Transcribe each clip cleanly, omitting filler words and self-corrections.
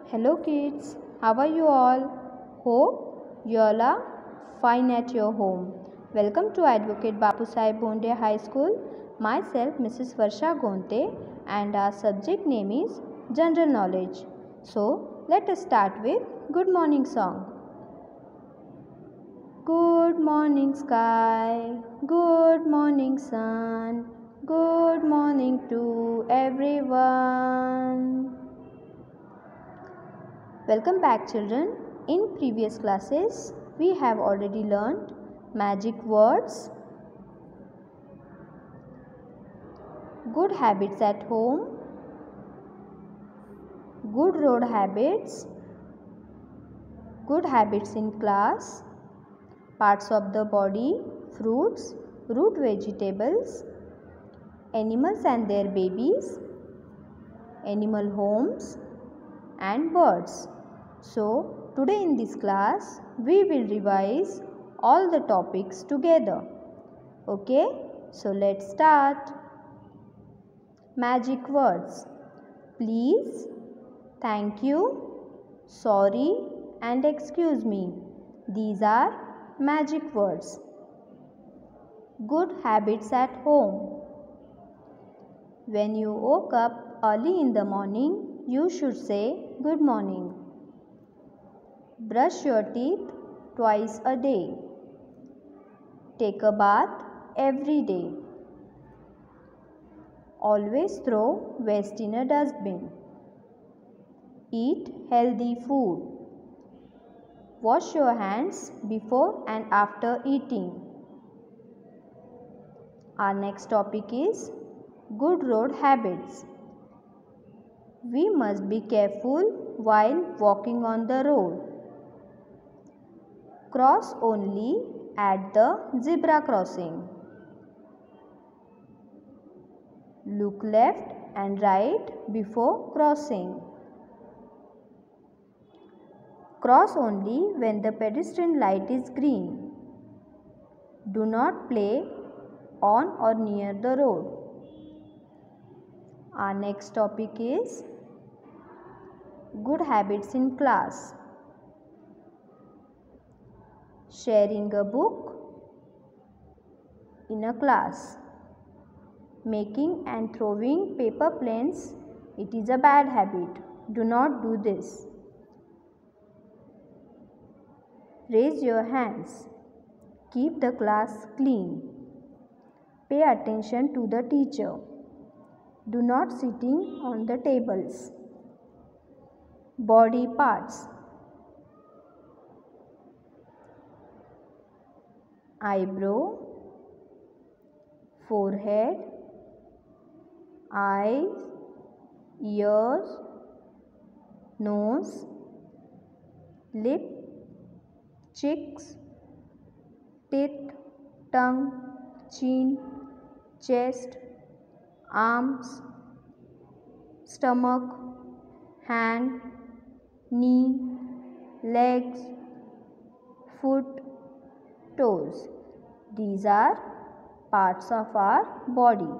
Hello kids, how are you all? Hope you all are fine at your home. Welcome to Advocate Bapu Sahib Bhonde High School. Myself Mrs. Varsha Gonte and our subject name is General Knowledge. So let us start with Good Morning Song. Good morning sky, good morning sun, good morning to everyone. Welcome back children. In previous classes, we have already learned magic words, good habits at home, good road habits, good habits in class, parts of the body, fruits, root vegetables, animals and their babies, animal homes and birds. So, today in this class, we will revise all the topics together. Okay, so let's start. Magic words. Please, thank you, sorry and excuse me. These are magic words. Good habits at home. When you woke up early in the morning, you should say good morning. Brush your teeth twice a day. Take a bath every day. Always throw waste in a dustbin. Eat healthy food. Wash your hands before and after eating. Our next topic is good road habits. We must be careful while walking on the road. Cross only at the zebra crossing. Look left and right before crossing. Cross only when the pedestrian light is green. Do not play on or near the road. Our next topic is good habits in class. Sharing a book in a class. Making and throwing paper planes, it is a bad habit. Do not do this. Raise your hands. Keep the class clean. Pay attention to the teacher. Do not sitting on the tables. Body parts. Eyebrow, forehead, eyes, ears, nose, lip, cheeks, teeth, tongue, chin, chest, arms, stomach, hand, knee, legs, foot, toes. These are parts of our body.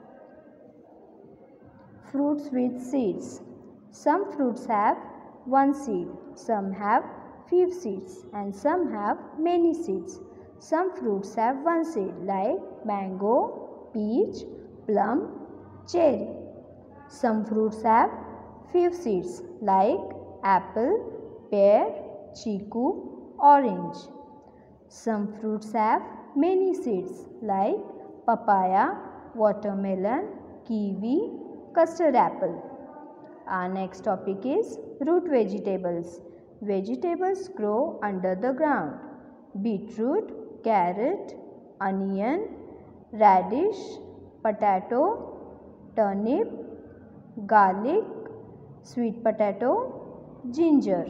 Fruits with seeds. Some fruits have one seed, some have few seeds and some have many seeds. Some fruits have one seed like mango, peach, plum, cherry. Some fruits have few seeds like apple, pear, chiku, orange. Some fruits have many seeds like papaya, watermelon, kiwi, custard apple. Our next topic is root vegetables. Vegetables grow under the ground. Beetroot, carrot, onion, radish, potato, turnip, garlic, sweet potato, ginger.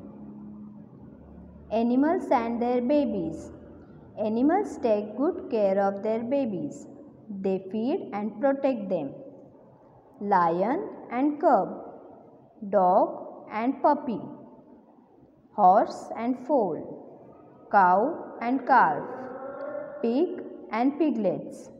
Animals and their babies. Animals take good care of their babies. They feed and protect them. Lion and cub, dog and puppy, horse and foal, cow and calf, pig and piglets,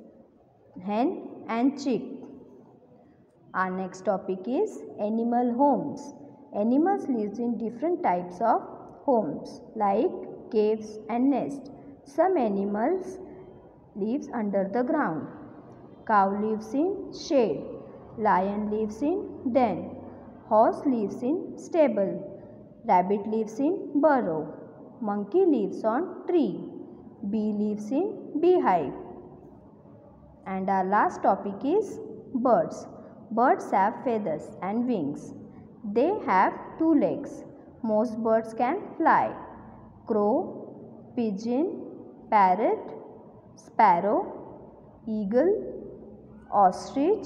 hen and chick. Our next topic is animal homes. Animals live in different types of homes like caves and nests. Some animals live under the ground. Cow lives in shade. Lion lives in den. Horse lives in stable. Rabbit lives in burrow. Monkey lives on tree. Bee lives in beehive. And our last topic is birds. Birds have feathers and wings. They have 2 legs. Most birds can fly. Crow, pigeon, parrot, sparrow, eagle, ostrich,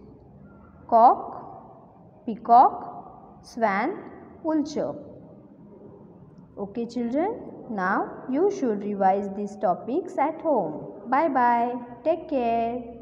cock, peacock, swan, vulture. Okay children, now you should revise these topics at home. Bye bye. Take care.